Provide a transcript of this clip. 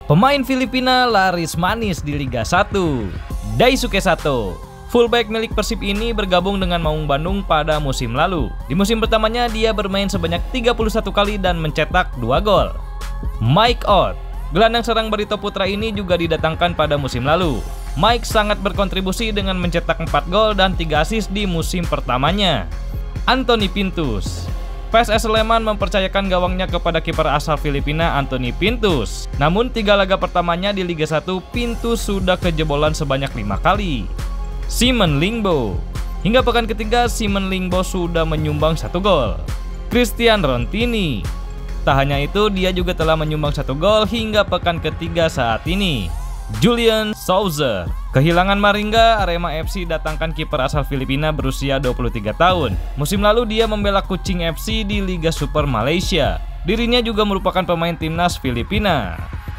Pemain Filipina laris manis di Liga 1, Daisuke Sato. Fullback milik Persib ini bergabung dengan Maung Bandung pada musim lalu. Di musim pertamanya dia bermain sebanyak 31 kali dan mencetak 2 gol. Mike Ott. Gelandang serang Barito Putra ini juga didatangkan pada musim lalu. Mike sangat berkontribusi dengan mencetak 4 gol dan 3 assist di musim pertamanya. Anthony Pintus. PSS Sleman mempercayakan gawangnya kepada kiper asal Filipina Anthony Pintus. Namun 3 laga pertamanya di Liga 1, Pintus sudah kejebolan sebanyak 5 kali. Simon Lingbo. Hingga pekan ketiga, Simon Lingbo sudah menyumbang 1 gol. Christian Rontini. Tak hanya itu, dia juga telah menyumbang 1 gol hingga pekan ketiga saat ini. Julian Souza. Kehilangan Maringga, Arema FC datangkan kiper asal Filipina berusia 23 tahun. Musim lalu dia membela Kuching FC di Liga Super Malaysia. Dirinya juga merupakan pemain timnas Filipina.